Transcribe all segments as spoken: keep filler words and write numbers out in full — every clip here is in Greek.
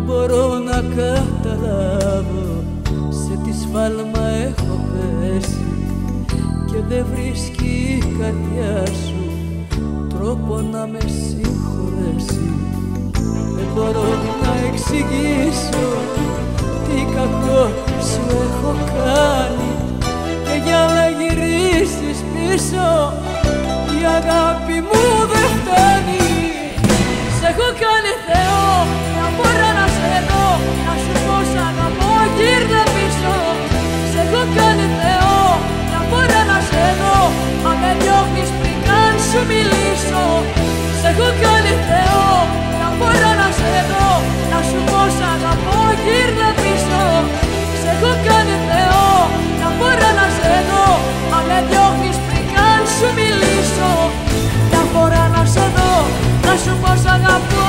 μπορώ να καταλάβω σε τι σφάλμα έχω πέσει και δεν βρίσκει η καρδιά σου τρόπο να με συγχωρέσει. Δεν μπορώ να εξηγήσω τι κακό σου έχω κάνει και για να γυρίσεις πίσω η αγάπη μου δεν φτάνει. Σ' έχω κάνει Θεό, να μπορώ να σε δω, να σου πω σ' αγαπώ, γύρνα πίσω. Σ' έχω κάνει Θεό, να μπορώ να σε δω, μα με διώχνεις πριν καν σου μιλήσω. Σ' έχω κάνει Θεό, να μπορώ να σε δω, να σου πω σ' αγαπώ, γύρνα πίσω. Σ' έχω κάνει Θεό, να μπορώ να σε δω, μα με διώχνεις πριν καν σου μιλήσω. Μια φορά να σε δω, να σου πω σ' αγαπώ,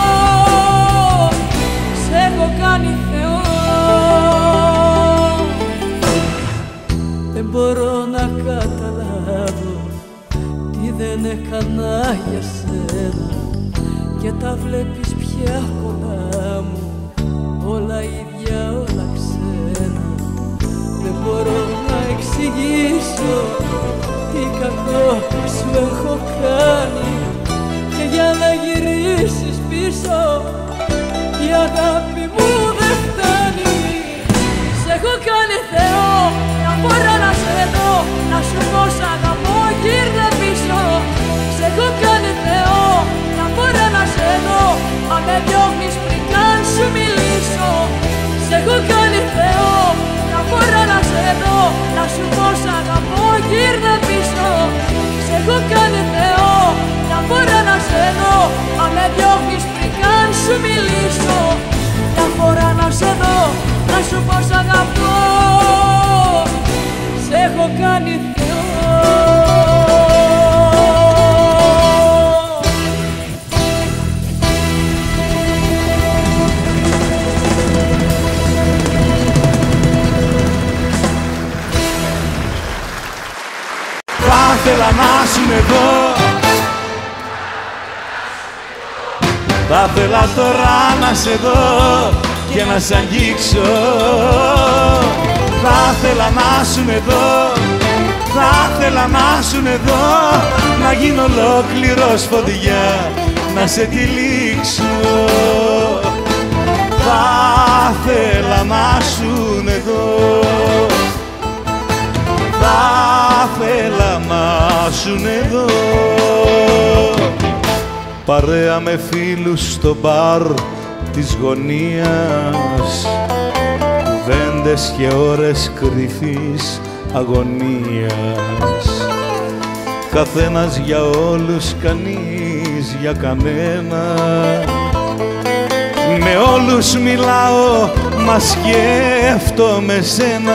σ' έχω κάνει Θεό. Δεν μπορώ να καταλάβω τι δεν έκανα για σένα και τα βλέπεις πια κοντά μου, όλα ίδια, όλα ξένα. Δεν μπορώ να εξηγήσω τι κακό σου έχω κάνει και για να γυρίσεις πίσω η αγάπη μου δεν φτάνει. Σ' έχω κάνει Θεό, να μπορώ να σε δω, να σου πω σ' αγαπώ, γύρνα πίσω. Σ' έχω κάνει Θεό, να μπορώ να σε δω, μα με διώχνεις πριν καν σου μιλήσω. Σ' έχω κάνει Θεό, να μπορώ να σε δω, να σου πω σ' αγαπώ, γύρνα πίσω. Σ' έχω κάνει Θεό, να μπορώ να σε δω, μα με διώχνεις πριν καν σου μιλήσω. Μια φορά να σε δω, να σου πω σ' αγαπώ, σ' έχω κάνει Θεό. Θα ήθελα να σου εδώ, θα ήθελα τώρα να σε δω και να σ' αγγίξω. Θα ήθελα να σου εδώ, θα ήθελα να σου εδώ, να γίνω ολόκληρος φωτιά, να σε τυλίξω. Θα ήθελα να σου εδώ, θα ήθελα να σου εδώ, παρέα με φίλους στο μπαρ της γωνίας, κουβέντες και ώρες κρυφής αγωνίας. Καθένας για όλους, κανείς για κανένα, με όλους μιλάω, μα σκέφτομαι σένα.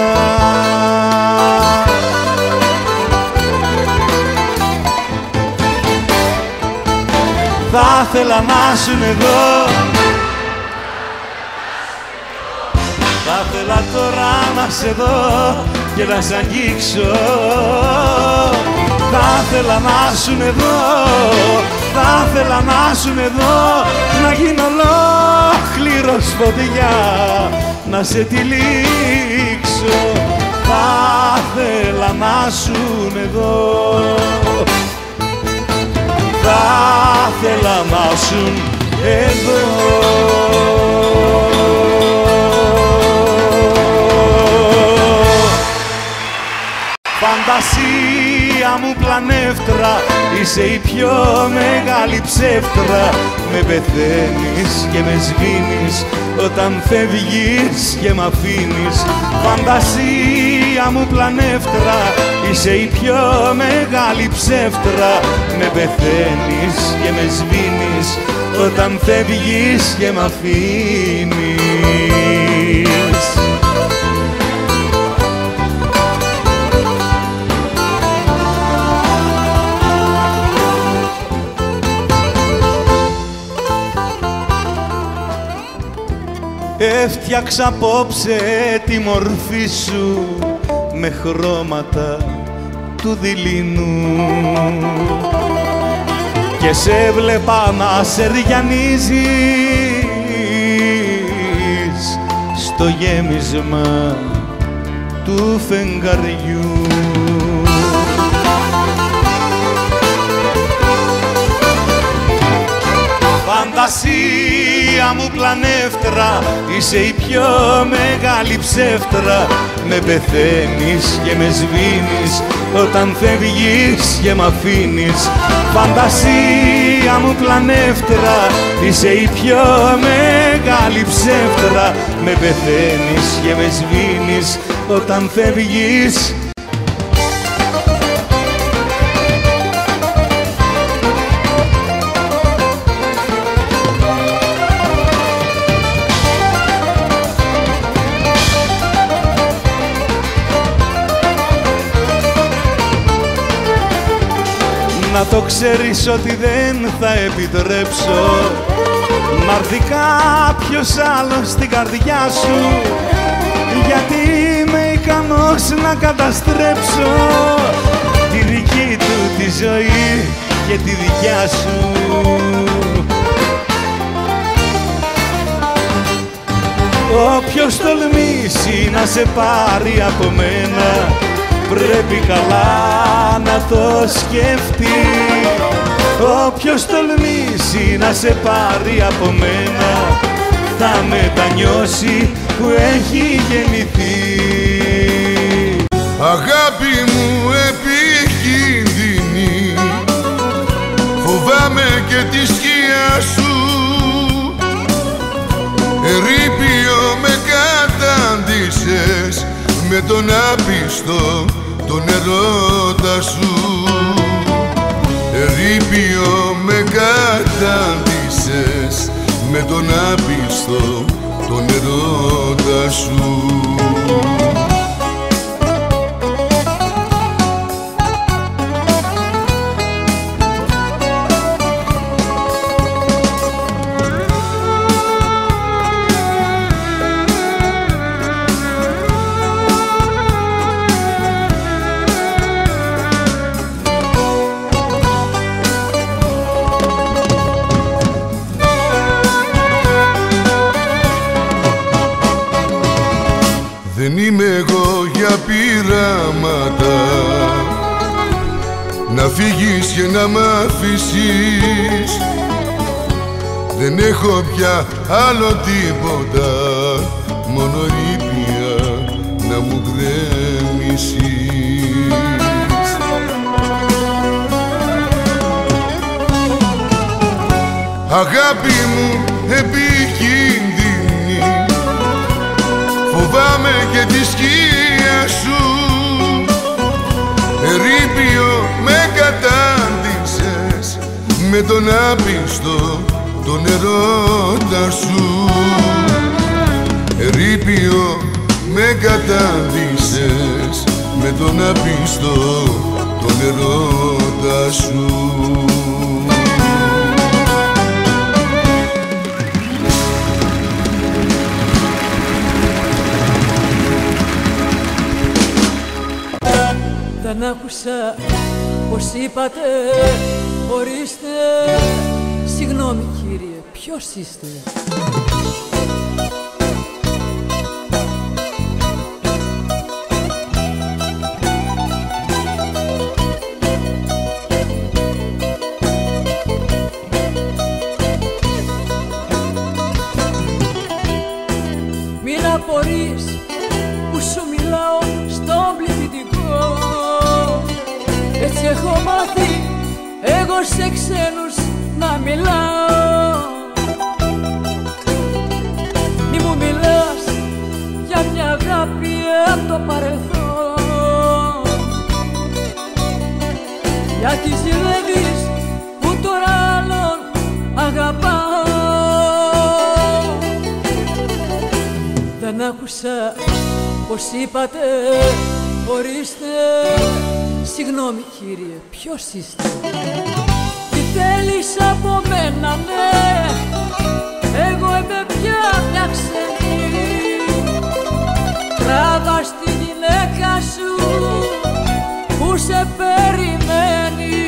Θα ήθελα να σου εδώ, θα ήθελα τώρα να σε δω και να σ' αγγίξω. Θα ήθελα να σου εδώ, θα ήθελα να σου εδώ, να γίνω ολόκληρος φωτιά, να σε τυλίξω. Θα ήθελα να σου εδώ, θα ήθελα να σου εδώ. Φαντασία μου πλανεύτρα, είσαι η πιο μεγάλη ψεύτρα. Με πεθαίνεις και με σβήνεις όταν φεύγεις και μ' αφήνεις. Φαντασία μου πλανεύτρα, είσαι η πιο μεγάλη ψεύτρα. Με πεθαίνεις και με σβήνεις όταν φεύγεις και μ' αφήνεις. Έφτιαξα απόψε τη μορφή σου με χρώματα του δειλινού και σε βλέπα να σε ριανίζεις στο γέμισμα του φεγγαριού. Φαντασία μου πλανεύτρα, είσαι η πιο μεγάλη ψεύτρα. Με πεθαίνεις και με σβήνεις όταν φεύγεις και μ' αφήνεις. Φαντασία μου πλανεύτρα, είσαι η πιο μεγάλη ψεύτρα. Με πεθαίνεις και με σβήνεις όταν φεύγεις. Να το ξέρεις ότι δεν θα επιτρέψω να έρθει κάποιος άλλος στην καρδιά σου, γιατί είμαι ικανός να καταστρέψω τη δική του τη ζωή και τη δικιά σου. Όποιος τολμήσει να σε πάρει από μένα πρέπει καλά να το σκεφτεί. Όποιος τολμήσει να σε πάρει από μένα θα μετανιώσει που έχει γεννηθεί. Αγάπη μου επικίνδυνη, φοβάμαι και τη σκιά σου. Ερείπιο με κατάντησες με τον άπιστο τον ερώτα σου. Ερείπιο με κατάντησες με τον άπιστο τον ερώτα σου. Δεν είμαι εγώ για πειράματα, να φύγεις και να μ' αφήσεις. Δεν έχω πια άλλο τίποτα, μόνο ρήπια να μου γκρέμισεις. Αγάπη μου επικίνδυνη, φοβάμαι και τη σκία σου. Ερείπιο με κατάντησες με τον άπιστο τον ερώτα σου. Ερείπιο με κατάντησες με τον άπιστο τον ερώτα σου. Δεν άκουσα πως είπατε, ορίστε. Συγγνώμη κύριε, ποιος είστε? Μην απορείς που σου μιλάω στον πληθυντικό. Έτσι έχω μάθει εγώ σε ξένους να μιλάω. Μη μου μιλάς για μια αγάπη από το παρελθόν, γιατί ζηλεύεις που τώρα άλλον αγαπάω. Δεν άκουσα πως είπατε, ορίστε. Συγγνώμη κύριε, ποιος είστε? Τι θέλεις από μένα, ναι? Εγώ είμαι πια μια ξένη. Τράβας τη γυναίκα σου που σε περιμένει.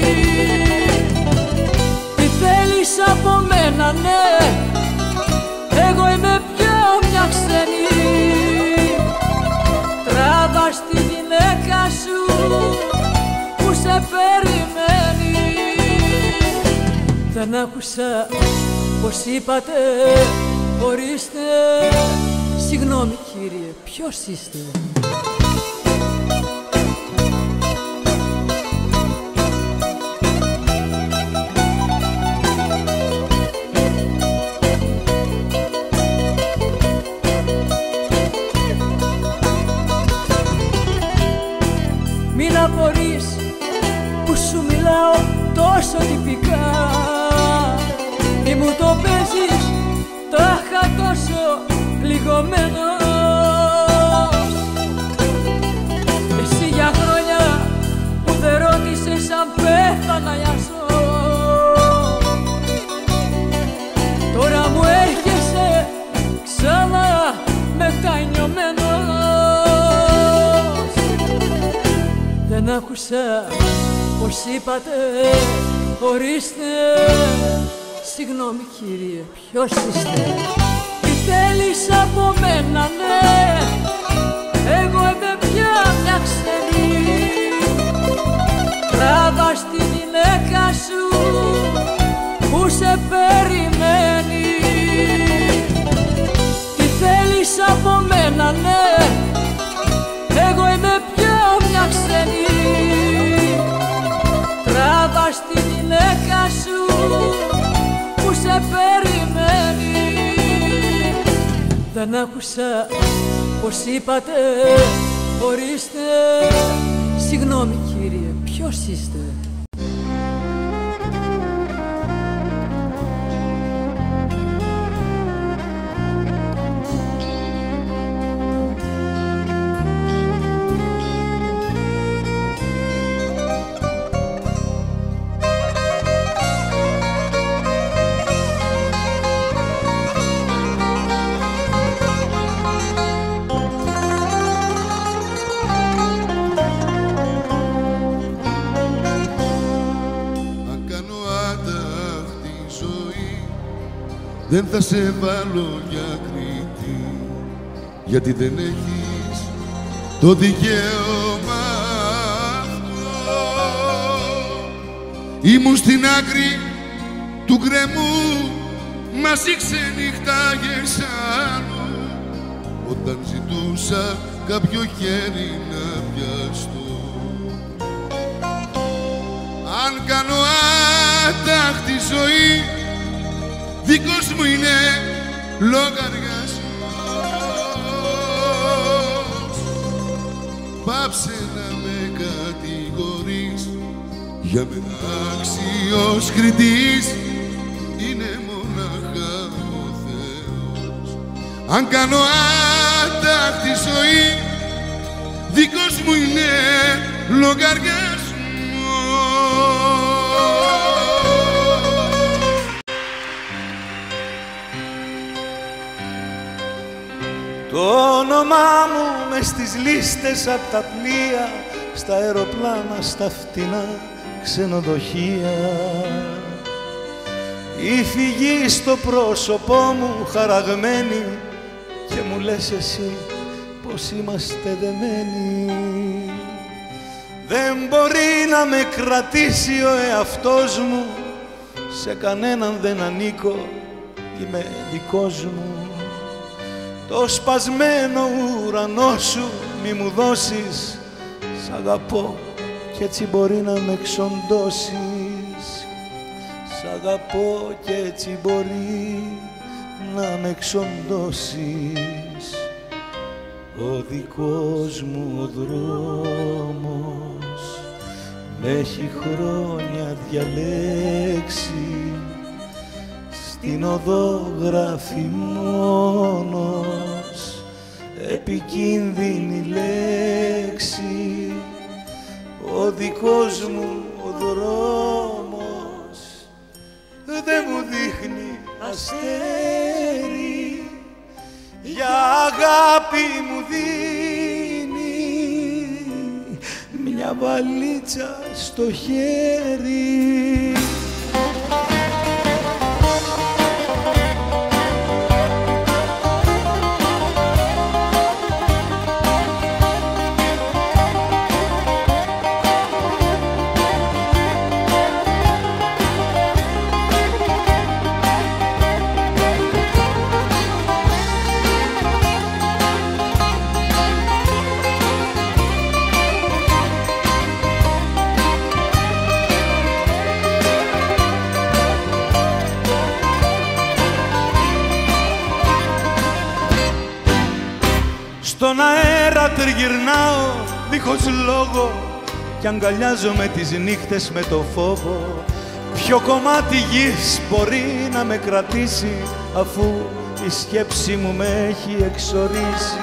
Τι θέλεις από μένα, ναι? Εγώ είμαι πια μια ξένη. Δεν άκουσα πως είπατε, ορίστε. Συγγνώμη κύριε, ποιος είστε? Μην απορείς που σου μιλάω τόσο τυπικά. Μη μου το παίζεις, το είχα τόσο πληγωμένος. Εσύ για χρόνια που δεν ρώτησες αν πέθανα για ζω. Τώρα μου έρχεσαι ξανά μετανιωμένος. Δεν άκουσα πως είπατε, ορίστε. Συγγνώμη κύριε, ποιος είστε? Τι θέλεις από μένα, ναι? Εγώ είμαι πια μια ξένη. Τράβας τη γυναίκα σου που σε περιμένει. Τι θέλεις από μένα, ναι? Εγώ είμαι πια μια ξένη. Τράβας τη γυναίκα σου που σε περιμένει. Δεν άκουσα πως είπατε, ορίστε. Συγγνώμη κύριε, ποιος είστε? Δεν θα σε βάλω για Κρήτη, γιατί δεν έχεις το δικαίωμα αυτό. Ήμουν στην άκρη του γκρεμού, μαζί ξενυχτάγες άλλου, όταν ζητούσα κάποιο χέρι να πιαστώ. Αν κάνω άταχτη ζωή, δικός μου είναι λογαριασμός. Πάψε να με κατηγορείς, για μένα άξιος κριτής είναι μονάχα ο Θεός. Αν κάνω άταχτη ζωή, δικός μου είναι λογαριασμός. Το όνομά μου μες στις λίστες απ' τα πλοία, στα αεροπλάνα, στα φτηνά ξενοδοχεία. Η φυγή στο πρόσωπό μου χαραγμένη, και μου λες εσύ πως είμαστε δεμένοι. Δεν μπορεί να με κρατήσει ο εαυτός μου, σε κανέναν δεν ανήκω, είμαι δικός μου. Το σπασμένο ουρανό σου μη μου δώσεις, σ' αγαπώ κι έτσι μπορεί να με εξοντώσεις. Σ' αγαπώ κι έτσι μπορεί να με εξοντώσεις. Ο δικός μου ο δρόμος με έχει χρόνια διαλέξει, στην οδό γράφει μόνος επικίνδυνη λέξη. Ο δικός μου ο δρόμος δεν μου δείχνει αστέρι, για αγάπη μου δίνει μια βαλίτσα στο χέρι. Στον αέρα τριγυρνάω δίχως λόγο κι αγκαλιάζομαι τις νύχτες με το φόβο. Ποιο κομμάτι γης μπορεί να με κρατήσει αφού η σκέψη μου με έχει εξορίσει.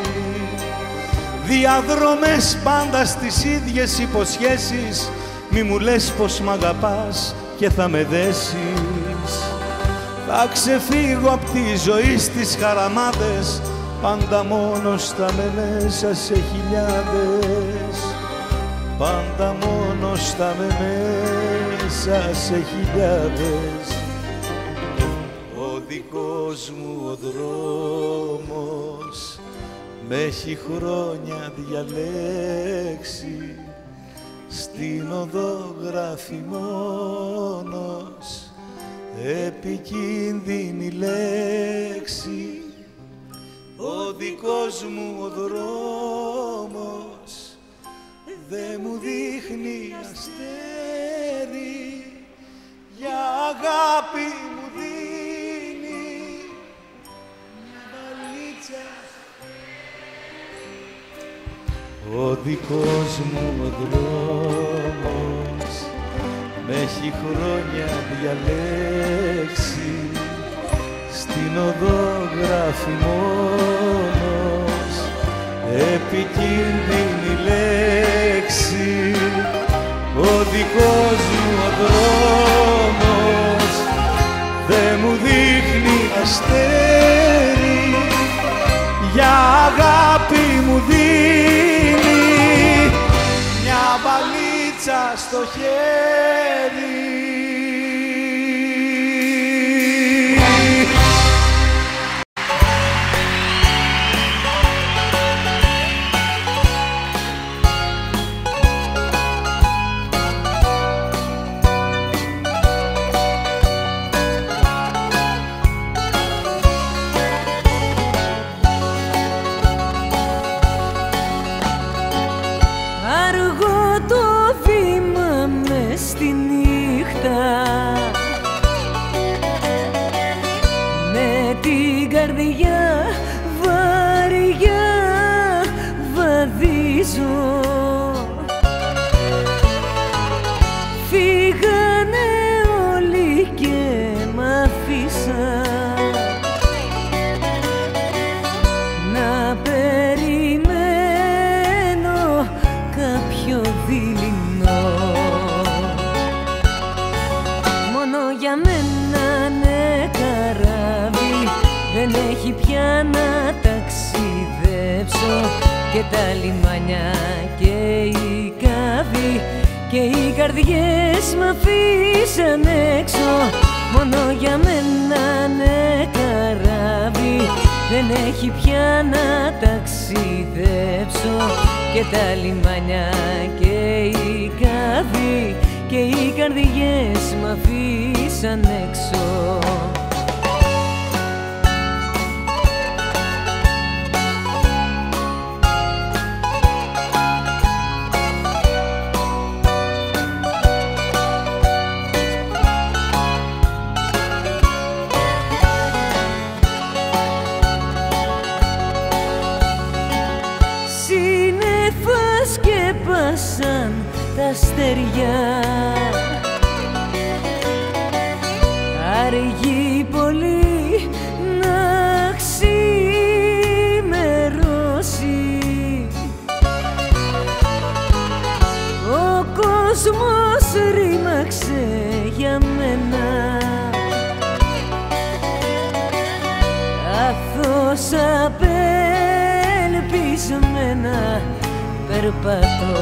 Διαδρομές πάντα στις ίδιες υποσχέσεις, μη μου λες πως μ' αγαπάς και θα με δέσεις. Θα ξεφύγω απ' τη ζωή στις χαραμάδες, πάντα μόνος θα με μέσα σε χιλιάδες. Πάντα μόνος θα με μέσα σε χιλιάδες. Ο δικός μου ο δρόμος μ' έχει χρόνια διαλέξει, στην οδό γράφει μόνος επικίνδυνη λέξη. Ο δικός μου ο δρόμος δε μου δείχνει αστέρι, για αγάπη μου δίνει μια βαλίτσα. Ο δικός μου ο δρόμος μ' έχει χρόνια διαλέξει, στην οδό γράφει μόνος επικίνδυνη λέξη. Ο δικός μου ο δρόμος δε μου δείχνει αστέρι, για αγάπη μου δίνει μια βαλίτσα στο χέρι. Φύγανε όλοι και μ' αφήσαν να περιμένω κάποιο δειλινό. Μόνο για μένα ναι καράβι, δεν έχει πια να ταξιδέψω, και τα λιμάνια και οι κάβοι και οι καρδιές μ' αφήσαν έξω. Μόνο για μένα ναι καράβι, δεν έχει πια να ταξιδέψω, και τα λιμάνια και οι κάβοι και οι καρδιές μ' αφήσαν έξω. Σκέπασαν τα αστεριά, αργεί πολύ να ξημερώσει. Ο κόσμος ρήμαξε για μένα, καθώς απελπισμένα περπατώ.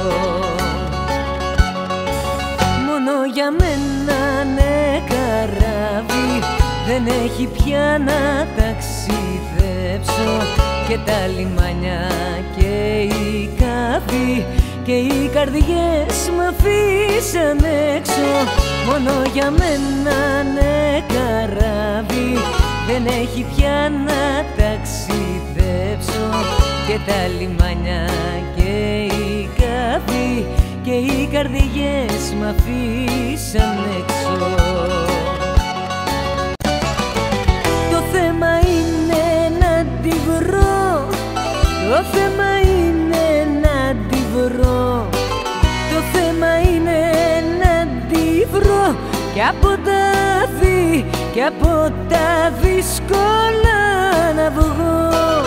Μόνο για μένα ναι καράβι, δεν έχει πια να ταξιδέψω, και τα λιμάνια και οι κάβοι και οι καρδιές μ' αφήσαν έξω. Μόνο για μένα ναι καράβι, δεν έχει πια να ταξιδέψω, και τα λιμάνια και οι κάβοι και οι καρδιές μ' αφήσαν έξω. Το θέμα είναι να τη βρω, το θέμα είναι να τη βρω, το θέμα είναι να τη βρω κι από τα δι, κι από τα δύσκολα να βγω.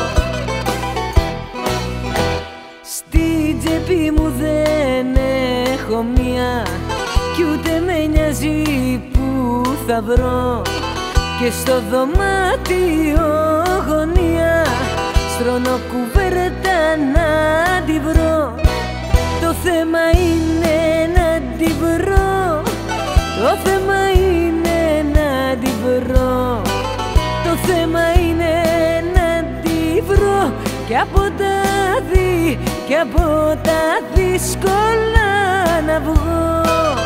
Στη τσέπη μου δεν έχω μία κι ούτε με νοιάζει που θα βρω και στο δωμάτιο γωνία στρώνω κουβέρτα να τη βρω. Το θέμα είναι να τη βρω, το θέμα είναι να τη βρω, το θέμα είναι να τη βρω κι από τα δι, κι από τα δύσκολα να βγω.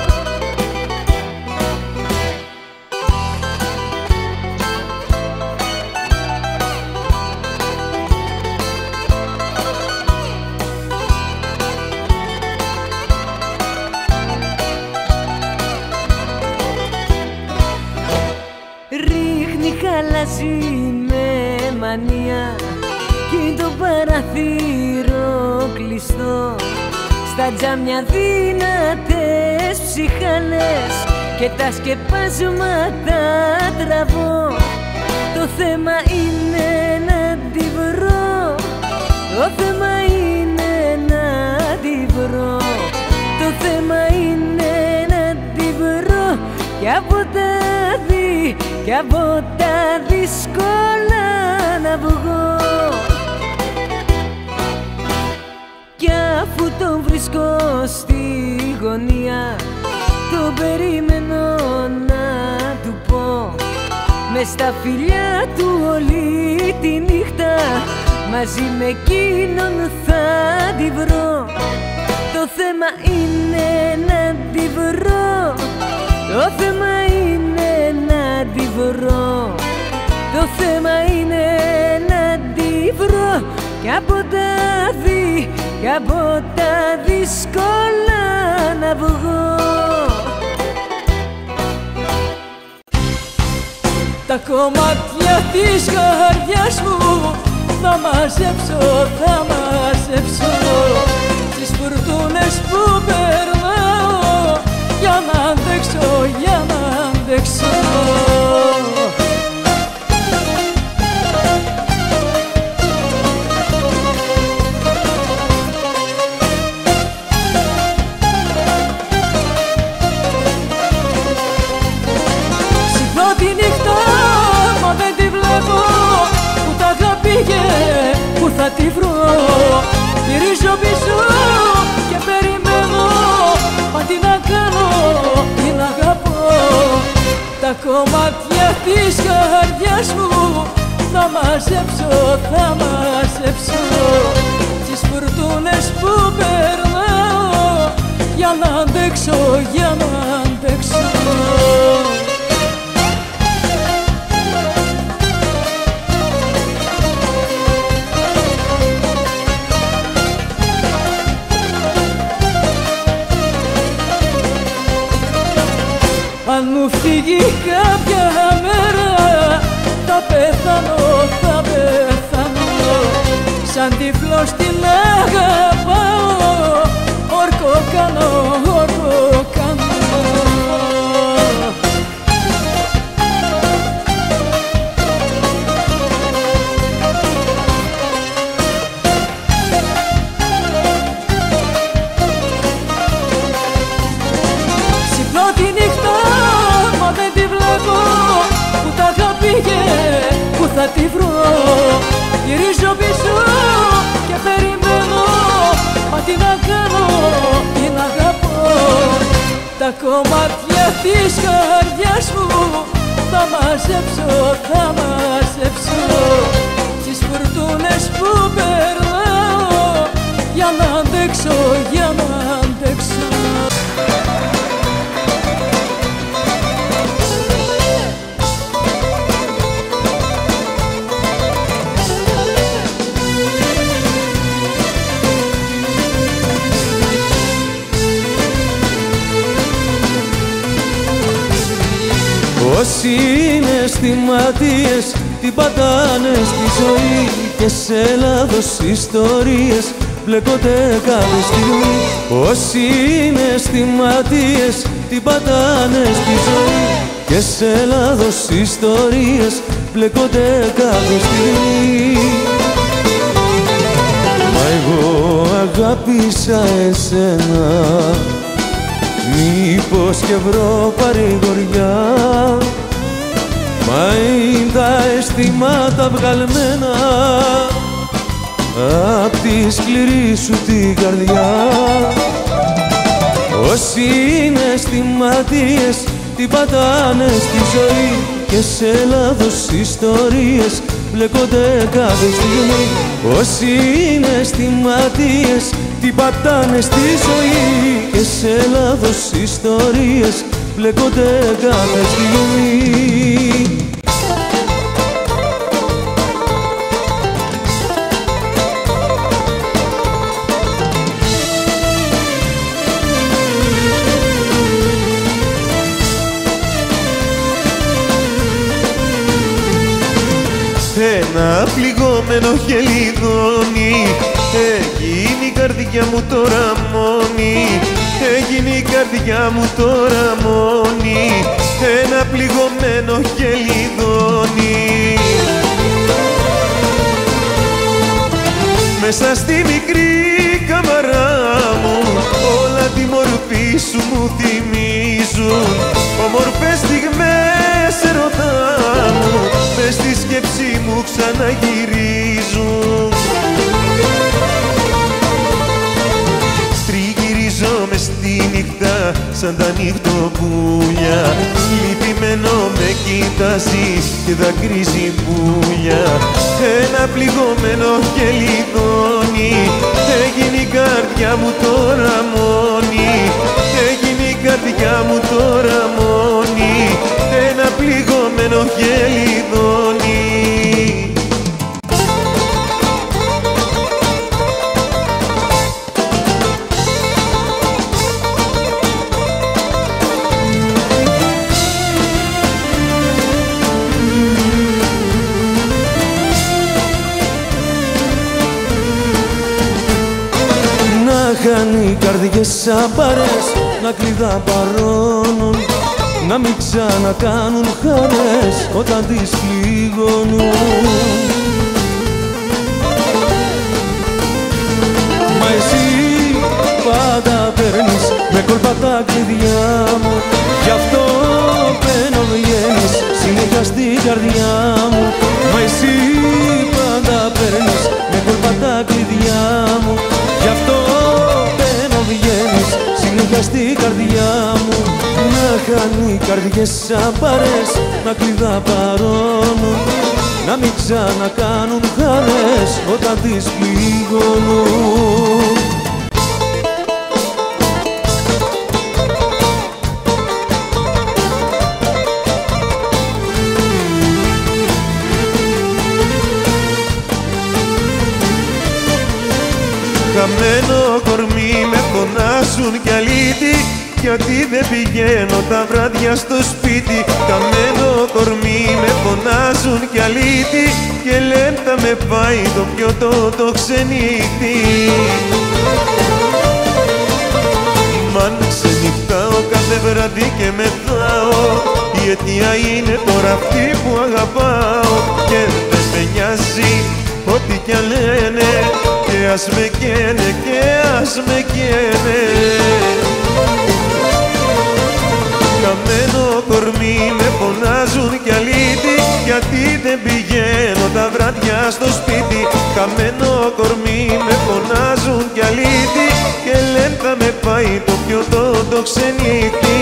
Ρίχνει χαλαζή με μανία κι το παραθύρο κλειστό, στα τζάμια δυνατές ψυχάλες και τα σκεπάσματα τραβώ. Το θέμα είναι να τη βρω, το θέμα είναι να τη βρω, το θέμα είναι να τη βρω κι από τα δι, κι από τα δύσκολα να βγω. Κι αφού τον βρίσκω στη γωνία, τον περιμένω να του πω μες στα φιλιά του όλη τη νύχτα, μαζί με εκείνον θα τη βρω. Το θέμα είναι να τη βρω, το θέμα είναι να τη βρω, το θέμα είναι να τη βρω κι από τα δι, κι από τα δύσκολα να βγω. Τα κομμάτια της καρδιάς μου θα μαζέψω, θα μαζέψω τις φουρτούνες που περνάω για να αντέξω, για να αντέξω. Ξυπνώ τη νύχτα μα δεν τη βλέπω, που τα πήγε, που θα τη βρω. Γυρίζω πίσω και περιμένω, μα τι να κάνω, την αγαπώ. Τα κομμάτια της καρδιάς μου θα μαζέψω, θα μαζέψω τις φουρτούνες που περνάω για να αντέξω, για να αντέξω. Αν μου φύγει κάποια μέρα θα πεθάνω, θα πεθάνω. Σαν τυφλός την αγαπάω, όρκο κάνω, όρκο κάνω. Ξυπνώ τη νύχτα μα δεν τη βλέπω, που τα πήγε, που θα τη βρω. Γυρίζω πίσω και περιμένω, μα τι να κάνω, την αγαπώ. Τα κομμάτια της καρδιάς μου θα μαζέψω, θα μαζέψω τις φουρτούνες που περνάω για να αντέξω, για να αντέξω. Όσοι είναι αισθηματίες την πατάνε στη ζωή και σε Ελλάδος ιστορίες μπλεκονται κάθε στιγμή. Όσοι είναι αισθηματίες την πατάνε στη ζωή και σε Ελλάδος ιστορίες μπλεκονται κάθε στιγμή. Μα εγώ αγάπησα εσένα, μήπως και βρω παρηγοριά, μα είναι τα αισθήματα βγαλμένα απ' τη σκληρή σου την καρδιά. Όσοι είναι αισθηματίες την πατάνε στη ζωή και σε Ελλάδος ιστορίες μπλεκονται κάθε στιγμή. Όσοι είναι αισθηματίες την πατάνε στη ζωή και σε Ελλάδος ιστορίες μπλεκονται κάθε στιγμή. Ένα πληγωμένο χελιδόνι, έγινε η καρδιά μου τώρα μόνη, έγινε η καρδιά μου τώρα μόνη, ένα πληγωμένο χελιδόνι. Μέσα στη μικρή καμαρά μου όλα τη μορφή σου μου θυμίζουν, όμορφες στιγμές ερωτά μου μες στη σκέψη μου ξαναγυρίζουν. Τριγυρίζω μες στη νύχτα σαν τα νυχτοπούλια, λυπημένο με κοιτάζει και δακρύζει πουλιά. Ένα πληγωμένο χελιδόνι, έγινε η καρδιά μου τώρα μόνη, έγινε η καρδιά μου τώρα μόνη, ένα πληγωμένο χελιδόνι. Χάνει καρδιές σαν παρές, να κλειδά παρώνουν, να μην ξανακάνουν χαρές όταν τις πληγώνουν. Μα εσύ πάντα παίρνεις με κόλπα τα κλειδιά μου, γι' αυτό μπαίνω βγαίνεις συνέχεια στην καρδιά μου. Μα εσύ πάντα παίρνεις με κόλπα τα κλειδιά μου, γι' αυτό συνέχεια στην καρδιά μου. Να χάνει καρδιές σαν παρές, να κλειδά παρώνουν, να μην ξανακάνουν χαρές όταν τις πληγώνουν. Χαμένο κορμί με φωνάζουν κι αλήτη, γιατί δεν πηγαίνω τα βράδια στο σπίτι. Χαμένο κορμί με φωνάζουν κι αλήτη, και λένε θα με πάει το πιωτό το ξενύχτη. Μ' αν ξενυχτάω κάθε βράδυ και μεθάω, η αιτία είναι τώρα αυτή που αγαπάω. Και δεν με νοιάζει ό,τι κι αν λένε, και ας με καίνε και ας με καίνε. Χαμένο κορμί με φωνάζουν κι αλήτη, γιατί δεν πηγαίνω τα βράδια στο σπίτι. Χαμένο κορμί με φωνάζουν κι αλήτη, και λένε θα με πάει το πιωτό το ξενύχτη.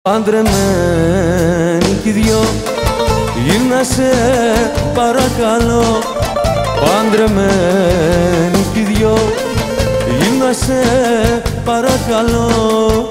παντρεμένοι κι δυο. Γύρνα σε παρακαλώ, παντρεμένοι κι δυο. Γύρνα σε παρακαλώ.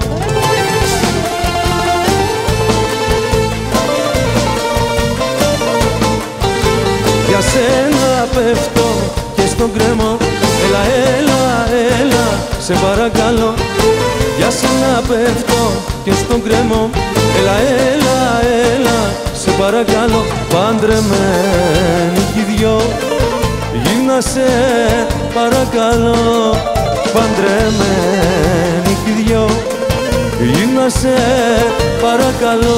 Για σένα πέφτω και στον κρέμο. Έλα, έλα, έλα, σε παρακαλώ. Για σένα πέφτω και στον κρέμο. Έλα, έλα, έλα, σε παρακαλώ. Παντρεμένοι κι δυο. Γύρνα σε παρακαλώ. Παντρεμένοι κι δυο. Γύρνα σε παρακαλώ.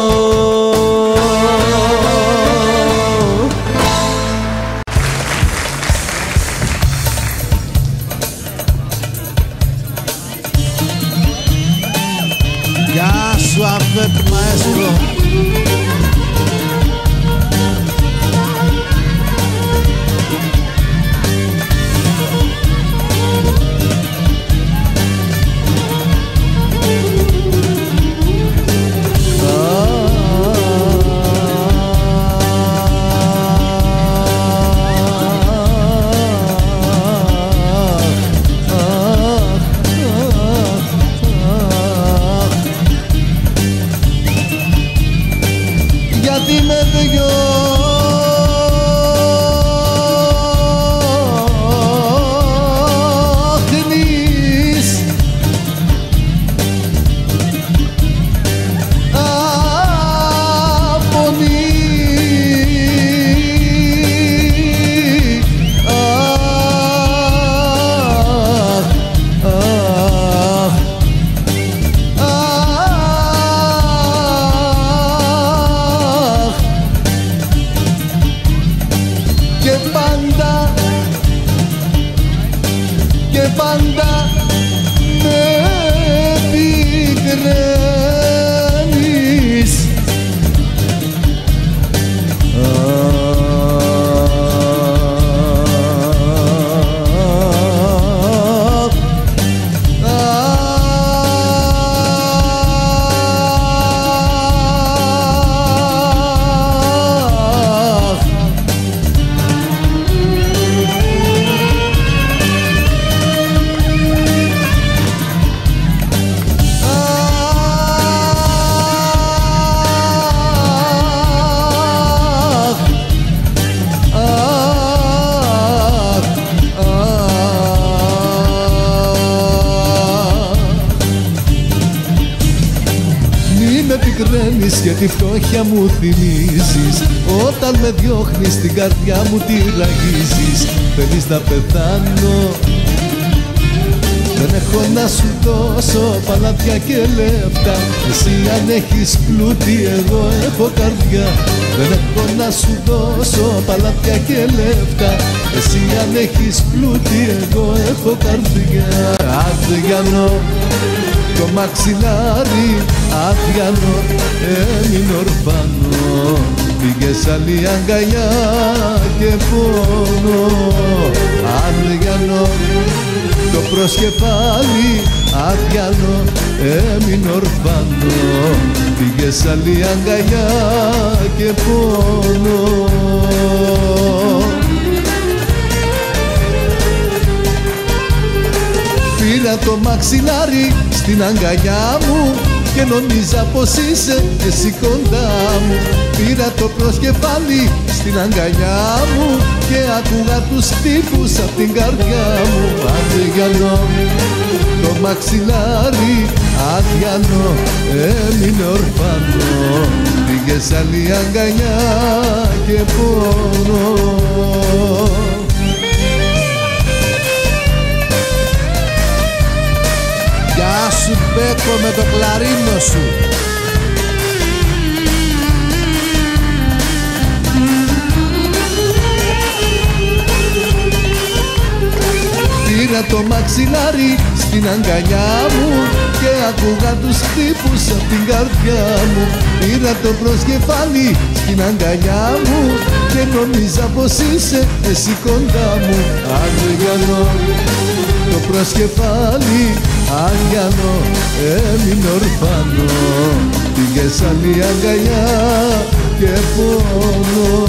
Γεια σου Αβέτ Μαέστρο. Γιατί με διώχνεις, απονεί, αχ, αχ, και πάντα, και πάντα με πικραίνεις. Μη με πικραίνεις και τη φτώχεια μου θυμίζεις. Όταν με διώχνεις την καρδιά μου τη ραγίζεις. Θέλεις να πεθάνω, δεν έχω να σου δώσω παλάτια και λεφτά. Εσύ αν έχεις πλούτη, εγώ έχω καρδιά. Δεν έχω να σου δώσω παλάτια και λεφτά. Εσύ αν έχεις πλούτη, εγώ έχω καρδιά. Αδιανό το μαξιλάρι, αδιανό, έμεινε ορφανό. Πήγες άλλη αγκαλιά και πόνο. Αδιανό το προσκεφάλι, αδιανό, έμεινε ορφανό. Πήγες άλλη αγκαλιά και πόνο. Πήρα το μαξιλάρι στην αγκαλιά μου και νομίζα πως είσαι εσύ κοντά μου. Πήρα το προσκεφάλι στην αγκαλιά μου και άκουγα τους χτύπους απ' την καρδιά μου. Αδιανό το μαξιλάρι, αδιανό, έμεινε ορφανό. Πήγες άλλη αγκαλιά και πόνο. Γεια σου Μπέκο με το κλαρίνο σου. Πήρα το μαξιλάρι στην αγκαλιά μου και άκουγα τους χτύπους απ' την καρδιά μου. Πήρα το προσκεφάλι στην αγκαλιά μου και νομίζα πως είσαι εσύ κοντά μου. Αδιανό το προσκεφάλι, αδιανό, έμεινε ορφανό. πήγες άλλη αγκαλιά και πόνο.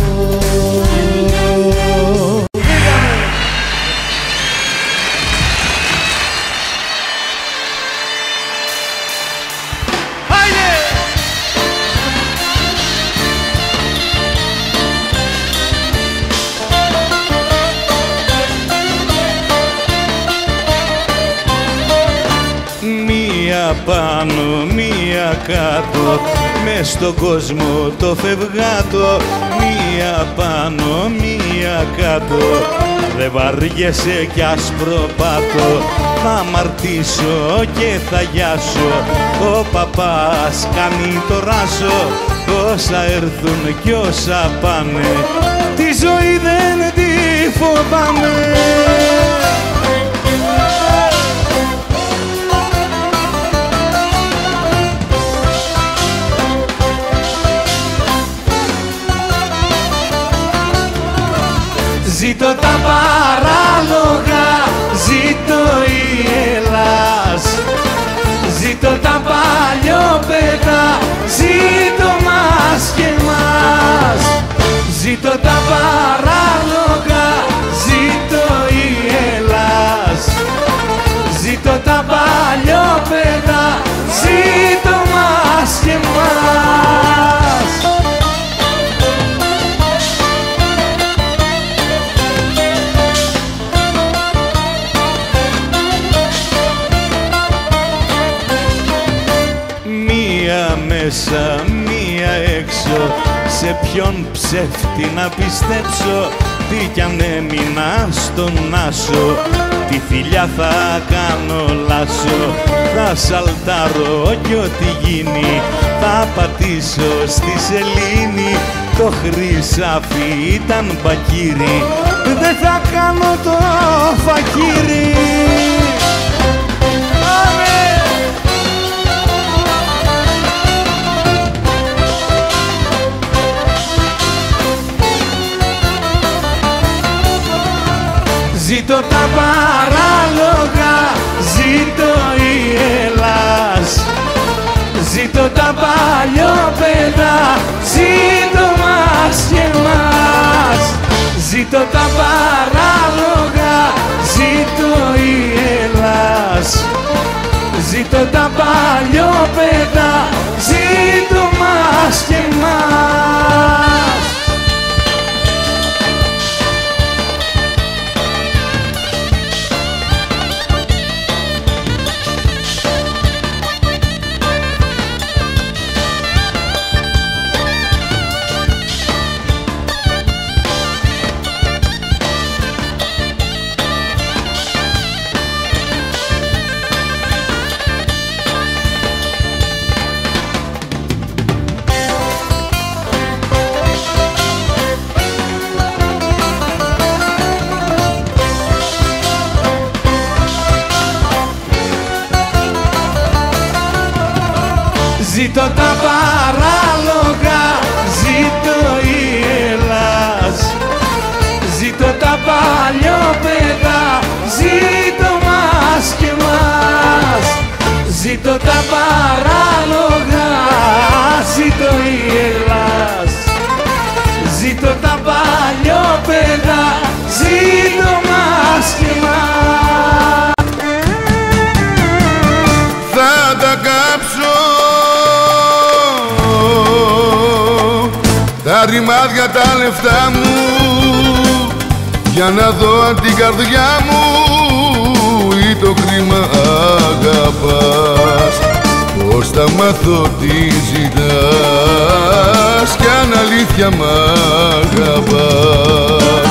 Μία πάνω, μία κάτω, μες στον κόσμο το φευγάτο. Μία πάνω, μία κάτω, δε βαριέσαι κι άσπροπάτο. Θα αμαρτήσω και θα γιάσω, ο παπάς κάνει το ράσο. Όσα έρθουν κι όσα πάνε, τη ζωή δεν τη φοβάμαι. Ζήτω τα παράλογα, ζήτω η Ελλάς. Ζήτω τα παλιόπαιδα, ζήτω μας και εμάς. Ζήτω τα παράλογα, ζήτω η Ελλάς. Ζήτω τα παλιόπαιδα, ζήτω μας και εμάς. Μία μέσα, μία έξω, σε ποιον ψεύτη να πιστέψω. Τι κι αν έμεινα στον άσο, τη φιλιά θα κάνω λάσο. Θα σαλτάρω κι ό,τι γίνει, θα πατήσω στη σελήνη. Το χρυσάφι ήταν μπακύρι, δεν θα κάνω το φακύρι. Ζήτω τα παράλογα, ζήτω η Ελλάς. Ζήτω τα παλιόπαιδα, ζήτω μας και εμάς. Ζήτω τα παράλογα, ζήτω η Ελλάς. Ζήτω τα παλιόπαιδα, ζήτω μας και εμάς. Ζήτω τα παράλογα, ζήτω η Ελλάς. Ζήτω τα παλιόπαιδα, ζήτω μας και εμάς. Ζήτω τα παράλογα, ζήτω η Ελλάς. Ζήτω τα παλιόπαιδα, ζήτω μας και εμάς. Θα τα κάψω τα ρημάδια τα λεφτά μου, για να δω αν την καρδιά μου ή το κρίμα αγαπάς. Πώς θα μάθω τι ζητάς κι αν αλήθεια μ' αγαπάς.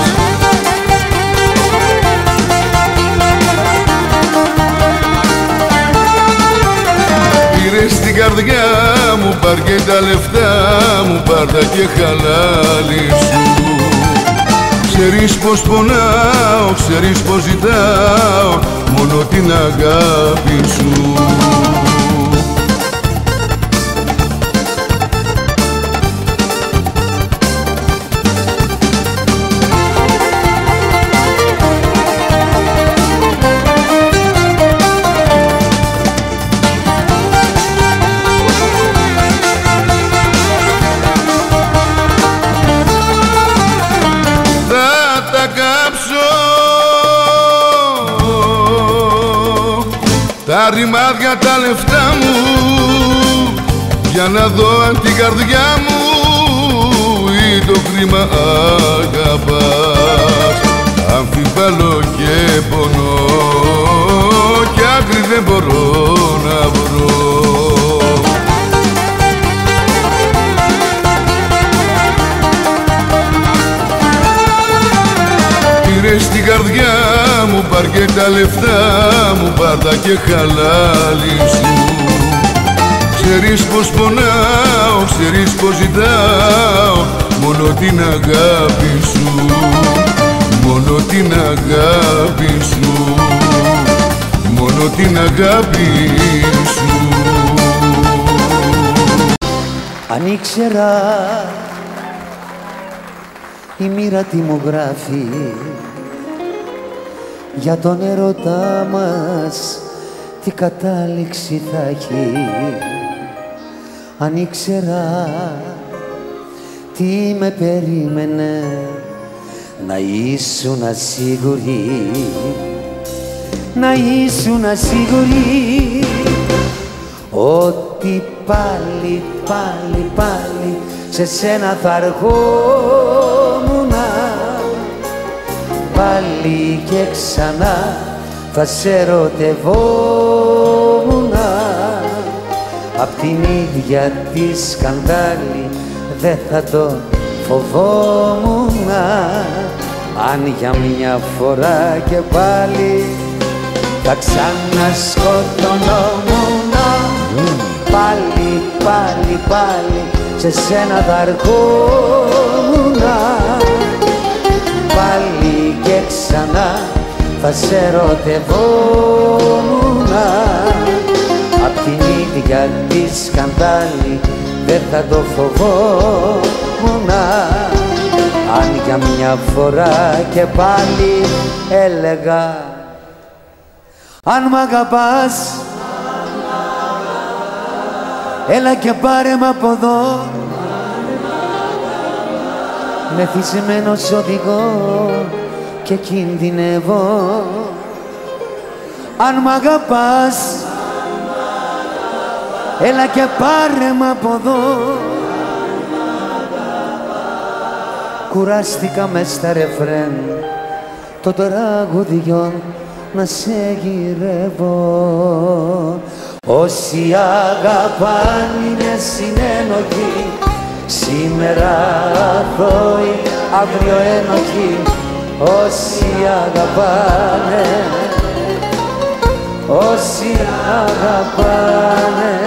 Πήρες την καρδιά μου, πάρ' και τα λεφτά μου, πάρ' τα και χαλάλι σου. Ξέρεις πως πονάω, ξέρεις πως ζητάω μόνο την αγάπη σου. τα ρημάδια τα λεφτά μου, για να δω αν την καρδιά μου ή το χρήμα αγαπάς. Αμφιβάλλω και πονώ κι άκρη δεν μπορώ να βρω. Πήρες την καρδιά μου, πάρ' και τα λεφτά μου, πάρ' τα και χαλάλι σου. Ξέρεις πως πονάω, ξέρεις πως ζητάω μόνο την αγάπη σου, μόνο την αγάπη σου, μόνο την αγάπη σου. Αν ήξερα η μοίρα τι μου γράφει για τον έρωτά μας, τι κατάληξη θα έχει. Αν ήξερα τι με περίμενε, να ήσουν ασίγουρη, να ήσουν ασίγουρη ότι πάλι, πάλι, πάλι σε σένα θα αργόμουνα, πάλι και ξανά θα σε ερωτευόμουνα. Απ' την ίδια τη σκανδάλη δεν θα το φοβόμουνα, αν για μια φορά και πάλι θα ξανασκοτωνόμουνα. Πάλι, πάλι, πάλι σε σένα θα αργόμουνα, πάλι και ξανά θα σε ερωτευόμουνα. Απ' την ίδια τη σκανδάλη δεν θα το φοβόμουνα, αν για μια φορά και πάλι έλεγα αν μ' αγαπάς, έλα και πάρε μ' από εδώ. Μεθυσμένος οδηγώ και κινδυνεύω. Αν μ' αγαπάς, έλα και πάρε μ' από εδώ. Κουράστηκα μες στα ρεφρέν των τραγουδιών να σε γυρεύω. Όσοι αγαπάν είναι συνένοχοι, σήμερα αθώοι, αύριο ένοχοι. Όσοι αγαπάνε, όσοι αγαπάνε,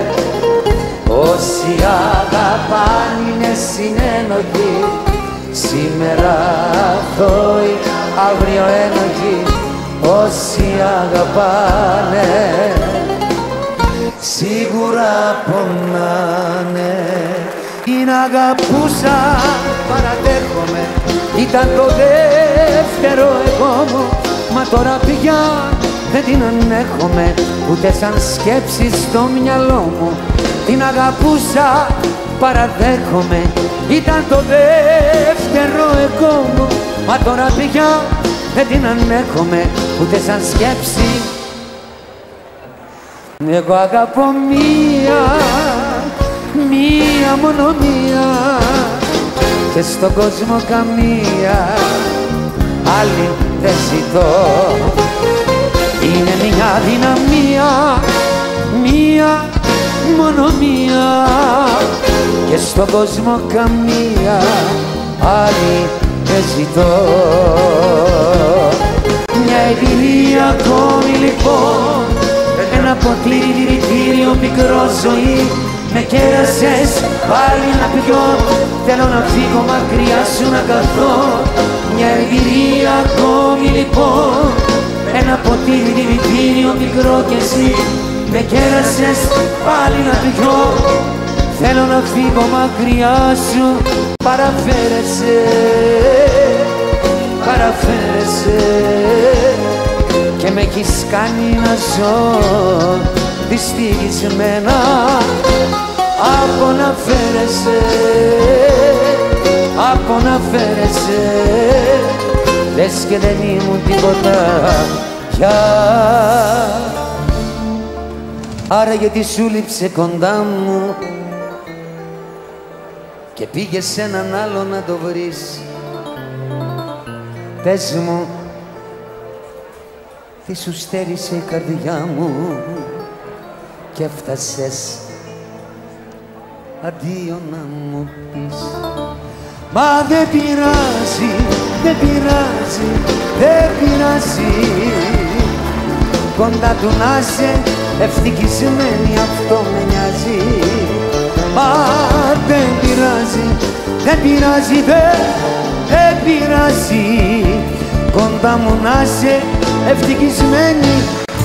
όσοι αγαπάν είναι συνένοχοι, σήμερα αθώοι, αύριο ένοχοι. Όσοι αγαπάνε σίγουρα πονάνε. Την αγαπούσα, παραδέχομαι, ήταν το δεύτερο εγώ μου, μα τώρα πια δεν την ανέχομαι, ούτε σαν σκέψη στο μυαλό μου. Την αγαπούσα, παραδέχομαι, ήταν το δεύτερο εγώ μου, μα τώρα πια δεν την ανέχομαι, ούτε σαν σκέψη. Εγώ αγαπώ μία, μία μόνο μία, και στον κόσμο καμία άλλη δεν ζητώ. Είναι μια δυναμία, μία, μόνο μία, και στον κόσμο καμία άλλη δεν ζητώ. Μια εμπειρία ακόμη λοιπόν, ένα ποτήρι μικρό ζωή, με κέρασες πάλι να πιω, θέλω να φύγω μακριά σου να καθώ. Μια εμπειρία ακόμη λοιπόν, ένα ποτήρι μικρό κι εσύ, με κέρασες πάλι να πιω, θέλω να φύγω μακριά σου. Παραφέρεσαι, παραφέρεσαι και με έχεις κάνει να ζω δυστυχισμένα. Από να φέρεσαι, από να φέρεσαι, λες και δεν ήμουν τίποτα πια Άρα γιατί σου λείψε κοντά μου και πήγε σε έναν άλλο να το βρεις. Πες μου, τι σου στέρισε η καρδιά μου και έφτασες αντίο να μου πεις. Μα δεν πειράζει, δεν πειράζει, δεν πειράζει, κοντά του να είσαι ευτυχισμένη, αυτό με νοιάζει. Μα δεν πειράζει, δεν πειράζει, δεν, δεν πειράζει, κοντά μου να είσαι ευτυχισμένη.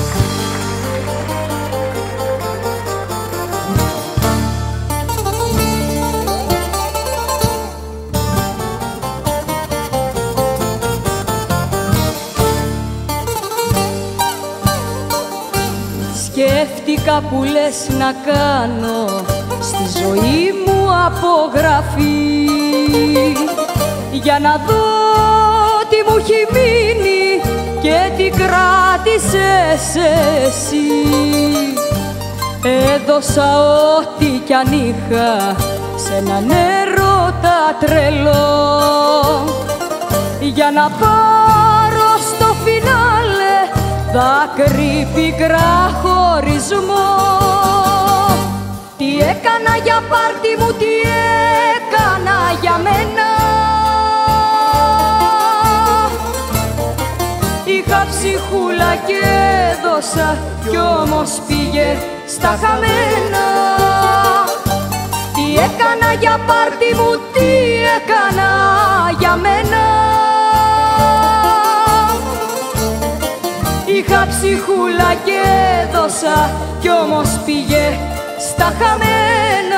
Σκέφτηκα που λες να κάνω στη ζωή μου απογραφή για να δω τι μου έχει μείνει και τι κράτησες εσύ. Έδωσα ό,τι κι αν είχα σε έναν έρωτα τρελό για να πάρω στο φινάλε δάκρυ πικρά χωρισμό. Τι έκανα για πάρτι μου, τι έκανα για μένα. Είχα ψυχούλα και έδωσα κι όμως πήγε στα χαμένα. Τι έκανα για πάρτι μου, τι έκανα για μένα. Είχα ψυχούλα και έδωσα κι όμως πήγε στα χαμένα.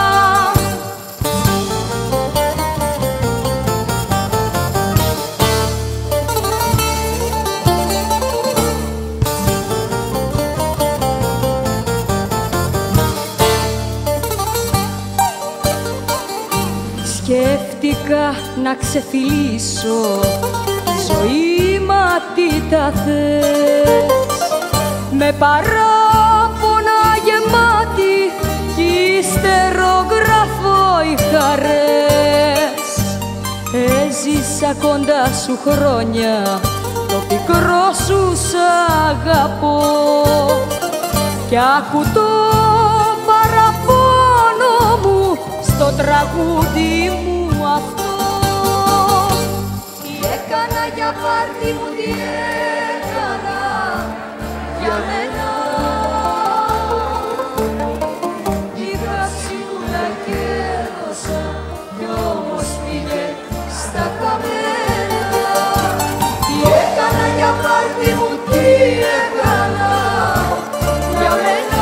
Σκέφτηκα να ξεφυλίσω τη ζωή, μα τι τα θες, με παράπονα γεμάτη κι υστερογράφω οι χαρές. Έζησα κοντά σου χρόνια, το πικρό σου σ' αγαπώ κι άκου το παραπονό μου στο τραγούδι μου αυτό. Τι έκανα για πάρτι μου, τι έκανα για μένα. Είχα ψυχούλα και έδωσα κι όμως πήγε στα χαμένα. Τι έκανα για πάρτι μου, τι έκανα για μένα.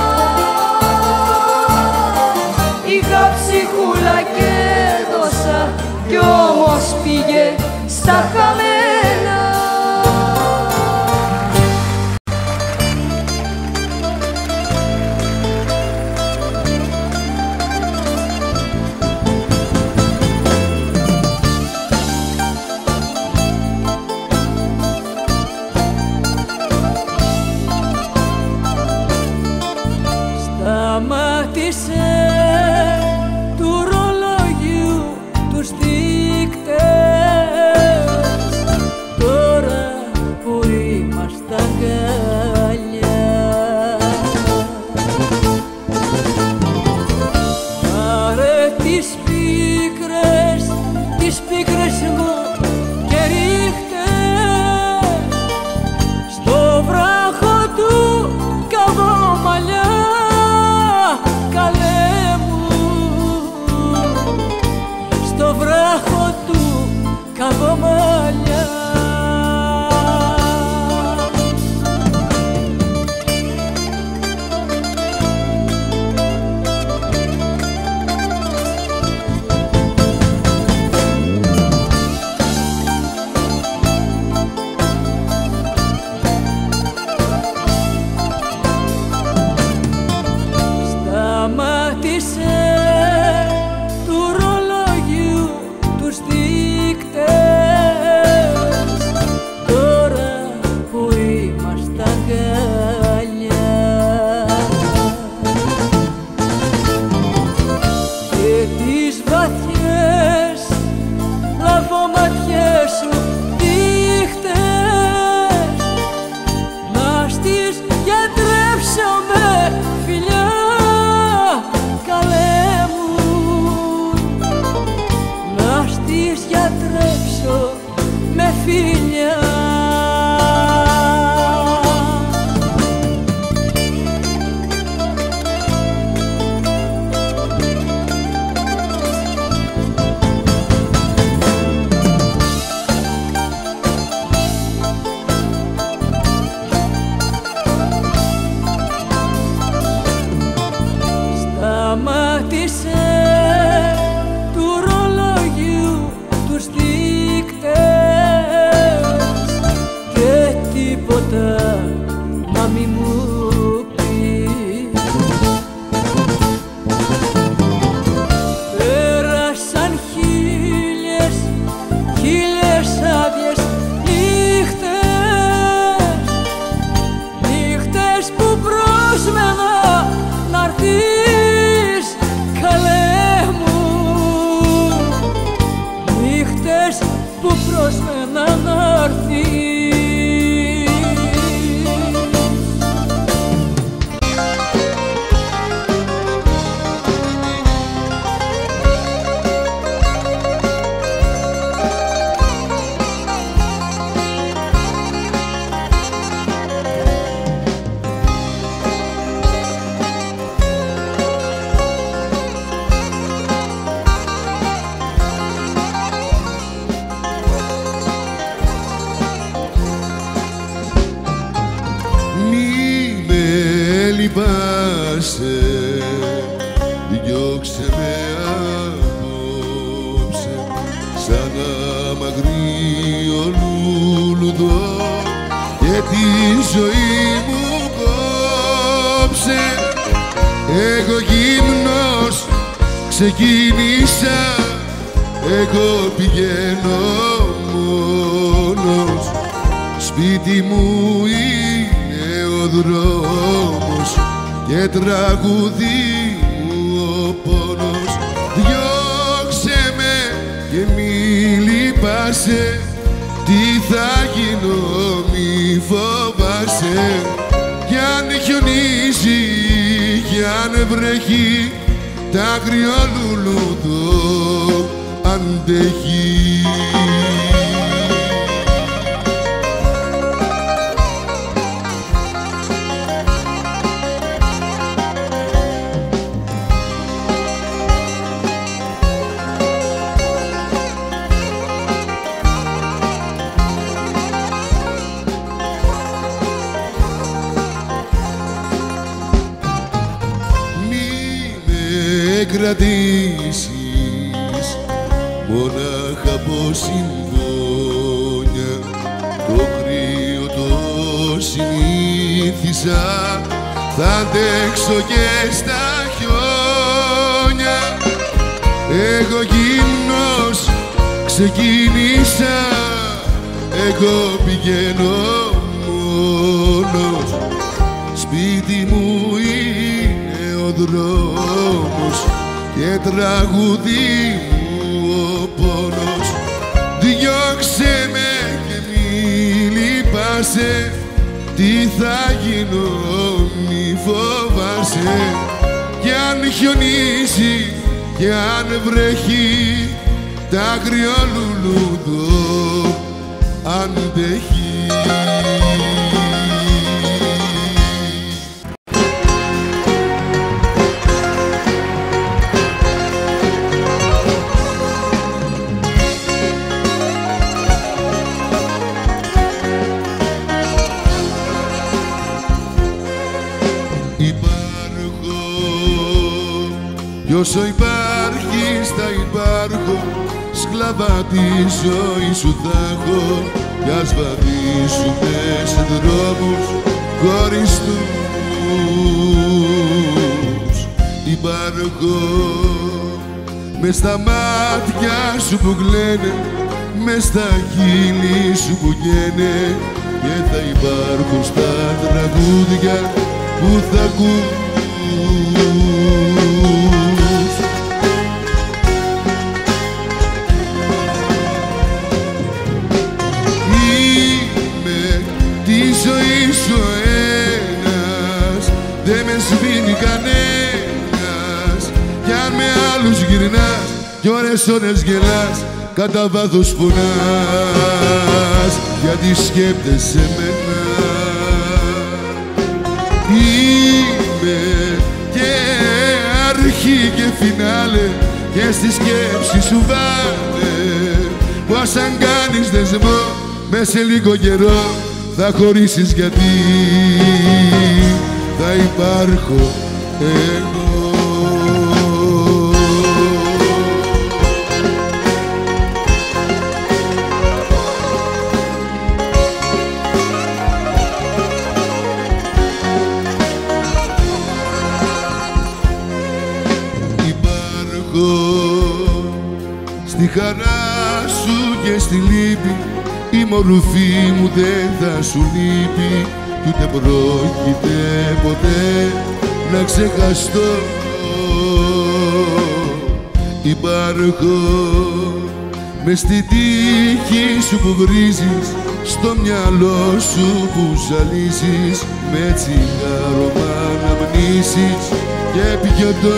Είχα ψυχούλα και έδωσα κι όμως πήγε στα χαμένα. φιλιά. Σταμάτησε του ρολογιού τους δείκτες και τίποτα να μη μου πεις. Πέρασαν χίλιες, χίλιες άδειες νύχτες, νύχτες που πρόσμενα να'ρθείς καλέ μου, νύχτες που πρόσμενα να'ρθείς. Λυπάσαι, διώξε με απόψε σαν αμαγρίο λουλουδό και τη ζωή μου κόψε. Εγώ γύμνος ξεκίνησα, εγώ πηγαίνω μόνος, σπίτι μου είναι ο δρόμος και τραγούδι μου ο πόνος. Διώξε με και μη λυπάσαι, τι θα γίνω μη φοβάσαι. Κι αν χιονίζει κι αν βρέχει, τ' άγριο λουλούδο αντέχει. Κρατήσεις μονάχα από συμπόνια, το κρύο το συνήθισα, θα αντέξω και στα χιόνια. Εγώ γύμνος ξεκίνησα, εγώ πηγαίνω μόνος, σπίτι μου είναι ο δρόμος και τραγούδι μου ο πόνος. Διώξε με και μη λυπάσαι, τι θα γίνω μη φοβάσαι. Κι αν χιονίζει κι αν βρέχει, τ' άγριο λουλούδο αντέχει. Κι όσο υπάρχεις θα υπάρχω, σκλαβά τη ζωή σου θα έχω, κι ας βαδίσουμε σε δρόμους χωριστούς. Υπάρχω μες στα μάτια σου που κλαίνε, μες στα χείλη σου που γένε, και θα υπάρχω στα τραγούδια που θα ακούς. Κανένας, κι αν με άλλους γυρνάς κι ώρες ώρες γελάς, κατά βάθος πονάς, γιατί σκέπτεσαι εμένα. Είμαι και αρχή και φινάλε, και στη σκέψη σου βάλε πως αν κάνεις δεσμό μες σε λίγο καιρό θα χωρίσεις, γιατί θα υπάρχω εγώ. Στη χαρά σου και στη λύπη η μορφή μου δεν θα σου λείπει, κι ούτε πρόκειται ποτέ να ξεχαστώ. Υπάρχω μες στη τύχη σου που βρίζεις, στο μυαλό σου που ζαλίζεις, με τσιγάρωμα αναμνήσεις και πιωτό.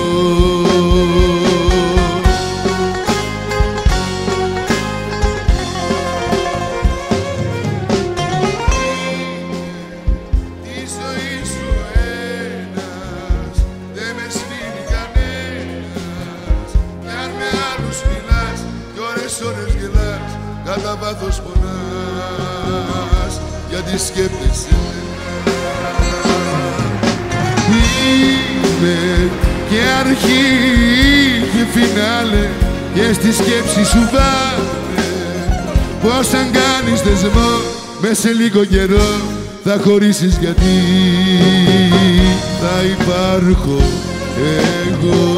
Κατά βάθος πονάς, γιατί σκέπτεσαι είμαι και αρχή και φινάλε, και στη σκέψη σου βάλε πως αν κάνεις δεσμό μες σε λίγο καιρό θα χωρίσεις, γιατί θα υπάρχω εγώ.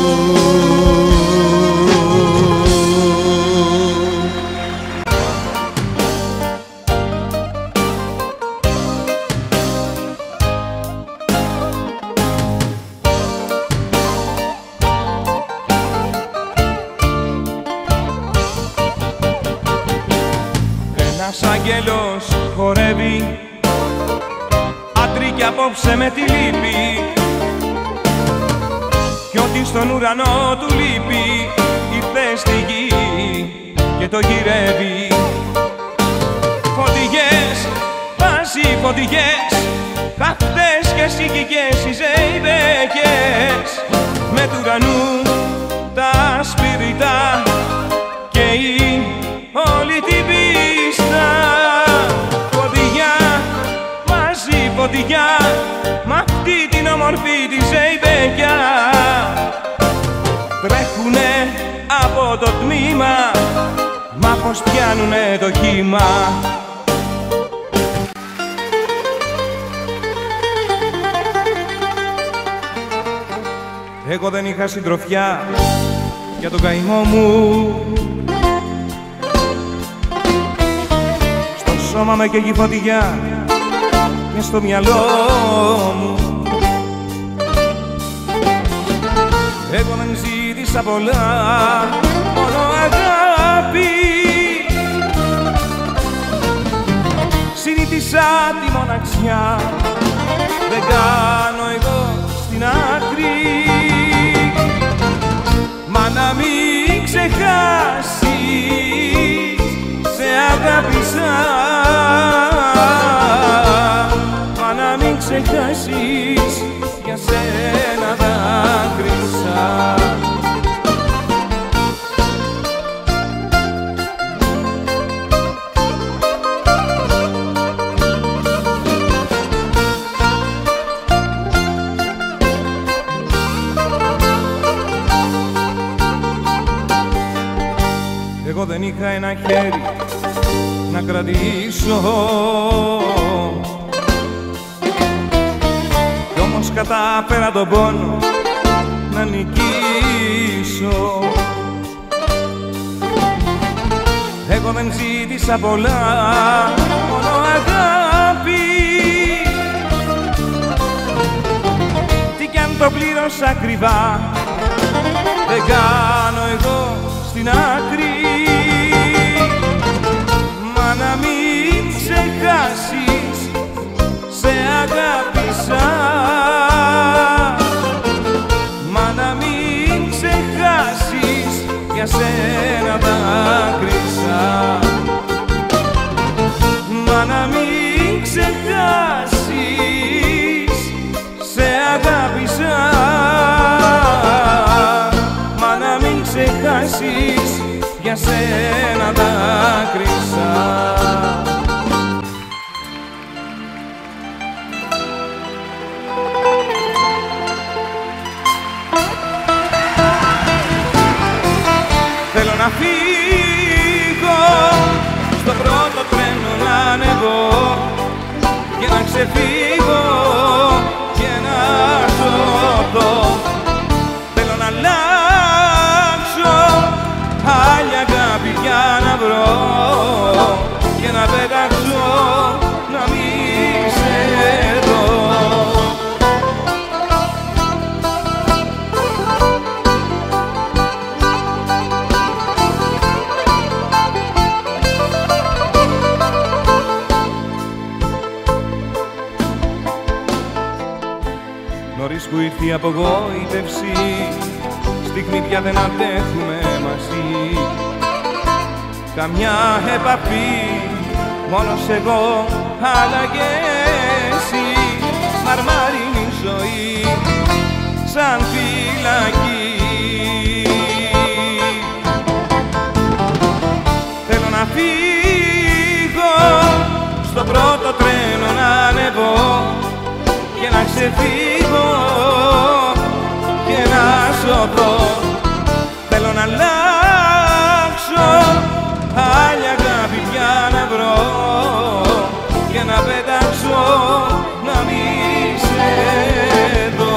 Ένας αγγέλος χορεύει, άντρη κι απόψε με τη λύπη, κι ό,τι στον ουρανό του λείπει ήρθε στη γη και το γυρεύει. Φωτιές, βάζει φωτιές, καυτές και σιγικές οι ζεϊμπέκες, με του ουρανού τα σπυριτά και η όλη την πίστα. Φωτιά, μαζί φωτιά, μ' αυτή την όμορφη τη ζεϊμπέκια. Τρέχουνε από το τμήμα, μα πως πιάνουνε το κύμα. Εγώ δεν είχα συντροφιά για τον καημό μου, στο σώμα με καίγει φωτιά και στο μυαλό μου. Εγώ δεν ζήτησα πολλά, μόνο αγάπη. Συνήθισα τη μοναξιά, δεν κάνω εγώ στην άκρη. Μα να μην ξεχάσεις, σε αγάπησα. Μα να μην ξεχάσεις, για σένα δάκρυσα. Εγώ δεν είχα ένα χέρι να κρατήσω, κι όμως κατάφερα τον πόνο να νικήσω. Εγώ δεν ζήτησα πολλά, μόνο αγάπη. Τι κι αν το πλήρωσα ακριβά, δεν κάνω εγώ στην άκρη. Μα να μην ξεχάσεις, σε αγάπησα. Μα να μην ξεχάσεις, για σένα δάκρυσα. Μα να μην ξεχάσεις, σε αγάπησα. Μα να μην ξεχάσεις, για σένα δάκρυσα. Θέλω να φύγω, στο πρώτο τρένο να ανεβώ και να ξεφύγω και να σωθώ. Θέλω να αλλάξω άλλη αγάπη για να βρω και να πετάξω να μην σε δω. Νωρίς που ήρθε η απογοήτευση, στιγμή πια δεν αντέχουμε μαζί. Καμιά επαφή, μόνος εγώ αλλά και εσύ. Μαρμάρινη ζωή, σαν φυλακή. Θέλω να φύγω, στο πρώτο τρένο να ανεβώ και να ξεφύγω και να σωθώ. Θέλω να αλλάξω άλλη αγάπη πια να βρω και να πετάξω να μην σε δω.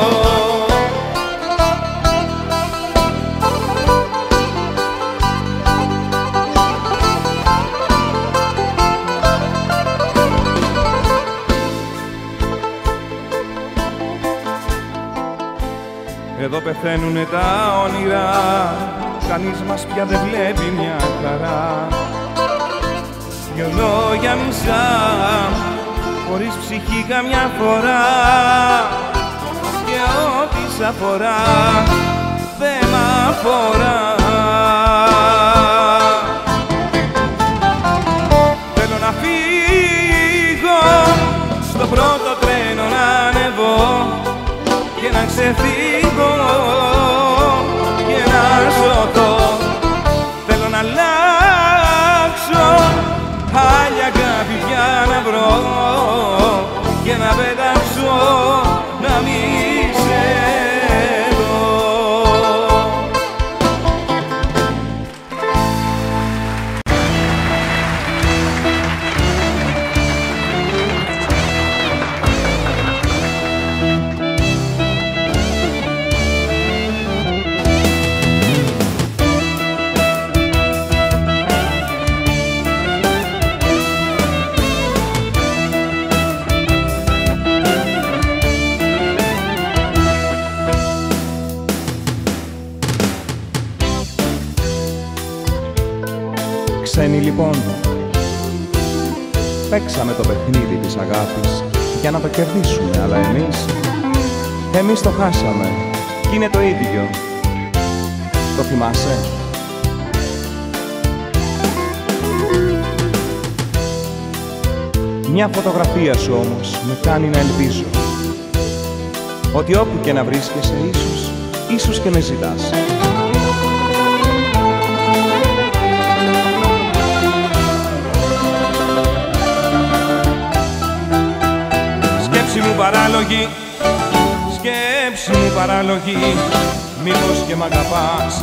Εδώ πεθαίνουνε τα όνειρα, κανείς μας πια δεν βλέπει μια χαρά. Δυο λόγια μισά, χωρίς ψυχή καμιά φορά, και ό,τι σ' αφορά δεν μ' αφορά. Θέλω να φύγω, στο πρώτο τρένο να ανεβώ και να ξεφύγω και να σωθώ. Θέλω να αλλάξω άλλη αγάπη πια να βρω και να πετάξω να μην σε δω. Ξένοι λοιπόν, παίξαμε το παιχνίδι της αγάπης για να το κερδίσουμε, αλλά εμείς, εμείς το χάσαμε κι είναι το ίδιο. Το θυμάσαι? Μια φωτογραφία σου όμως με κάνει να ελπίζω ότι όπου και να βρίσκεσαι ίσως, ίσως και με ζητάς. Σκέψη μου παράλογη, σκέψη μου παράλογη, μήπως και μ' αγαπάς.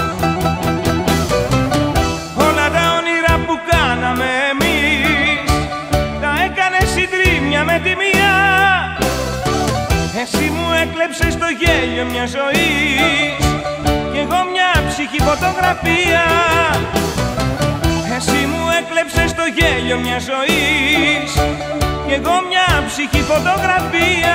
Όλα τα όνειρα που κάναμε εμείς τα έκανες συντρίμμια με τη μία. Εσύ μου έκλεψες το γέλιο μια ζωής κι εγώ μια ψυχή φωτογραφία. Εσύ μου έκλεψες το γέλιο μια ζωής κι εγώ μια ψυχή φωτογραφία.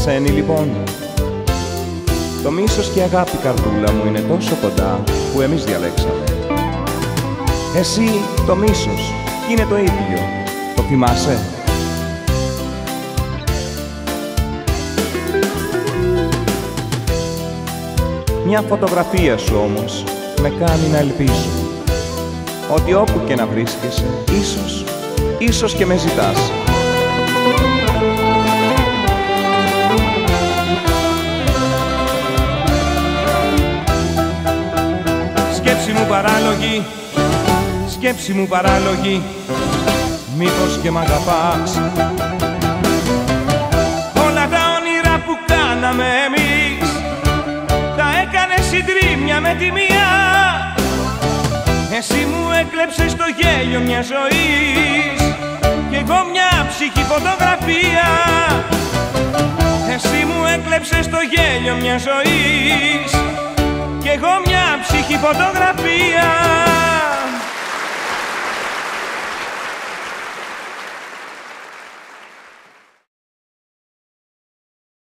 Εσένη λοιπόν. Το μίσος και η αγάπη, καρδούλα μου, είναι τόσο κοντά που εμείς διαλέξαμε. Εσύ το μίσος κι είναι το ίδιο. Το θυμάσαι? Μια φωτογραφία σου όμως με κάνει να ελπίζω ότι όπου και να βρίσκεσαι, ίσως, ίσως και με ζητάς. Σκέψη μου παράλογη, σκέψη μου παράλογη, μήπως και μ' αγαπάς? Όλα τα όνειρα που κάναμε εμείς τα έκανες συντρίμμια με τη μία. Εσύ μου έκλεψες το γέλιο μια ζωής κι εγώ μια ψυχή φωτογραφία. Εσύ μου έκλεψες το γέλιο μια ζωής κι εγώ μια ψυχή φωτογραφία.